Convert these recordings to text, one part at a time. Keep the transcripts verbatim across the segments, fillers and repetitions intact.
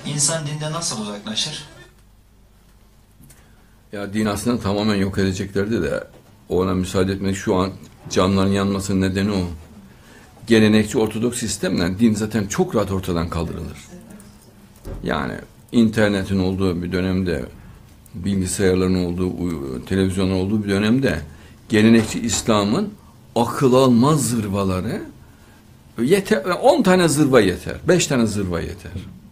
İnsan dinden nasıl uzaklaşır? Ya din aslında tamamen yok edeceklerdi de ona müsaade etmek, şu an canların yanmasının nedeni o. Gelenekçi Ortodoks sistemle din zaten çok rahat ortadan kaldırılır. Yani internetin olduğu bir dönemde, bilgisayarların olduğu, televizyonun olduğu bir dönemde gelenekçi İslam'ın akıl almaz zırvaları yeter, on tane zırva yeter, beş tane zırva yeter.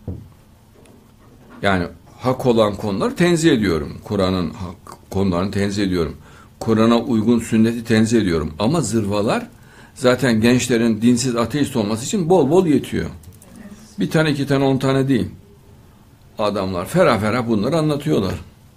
Yani hak olan konuları tenzih ediyorum. Kur'an'ın hak konularını tenzih ediyorum. Kur'an'a uygun sünneti tenzih ediyorum. Ama zırvalar zaten gençlerin dinsiz, ateist olması için bol bol yetiyor. Bir tane, iki tane, on tane değil. Adamlar ferah ferah bunları anlatıyorlar.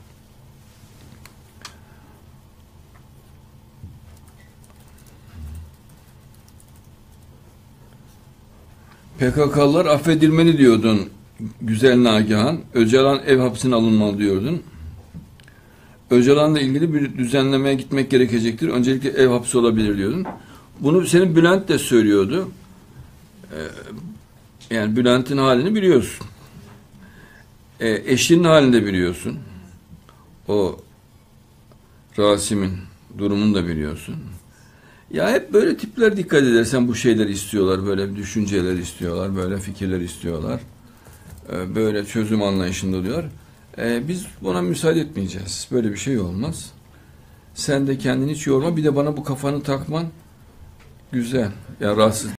P K K'lılar affedilmeli diyordun güzel Nagihan. Öcalan ev hapsine alınmalı diyordun. Öcalan'la ilgili bir düzenlemeye gitmek gerekecektir. Öncelikle ev hapsi olabilir diyordun. Bunu senin Bülent de söylüyordu. Ee, yani Bülent'in halini biliyorsun. Ee, eşinin halini de biliyorsun. O Rasim'in durumunu da biliyorsun. Ya hep böyle tipler dikkat edersen bu şeyler istiyorlar. Böyle düşünceler istiyorlar. Böyle fikirler istiyorlar. Ee, böyle çözüm anlayışında oluyor. Ee, biz buna müsaade etmeyeceğiz. Böyle bir şey olmaz. Sen de kendini hiç yorma. Bir de bana bu kafanı takman güzel. Ya rahatsız